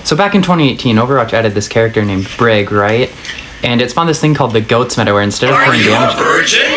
So back in 2018, Overwatch added this character named Brig, right? And it spawned this thing called the Goats meta, where instead of pouring damage... Are you a virgin?